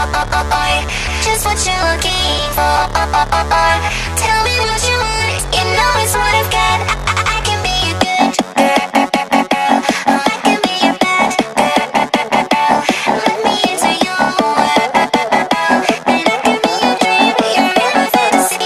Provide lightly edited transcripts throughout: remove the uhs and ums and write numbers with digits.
Just what you're looking for. Tell me what you want. You know it's what I've got. I can be your good girl. I can be your bad girl. Let me into your world, and I can be your dream, your real fantasy.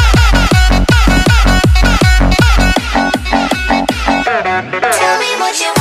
Tell me what you